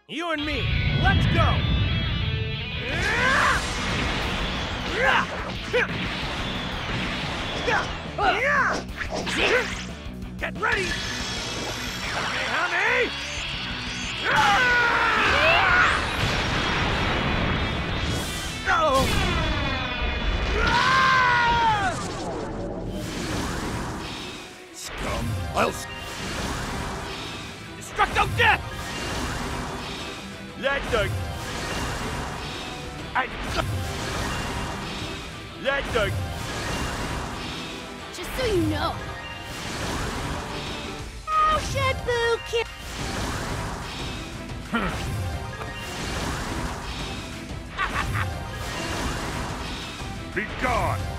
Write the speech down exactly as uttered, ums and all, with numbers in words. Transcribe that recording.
You and me, let's go! Get ready! Kamehameha! Oh! Scum! I'll... Destructo Death! Let the... I... Let the... Just so you know. Oh, Shenpu, kid. Be gone!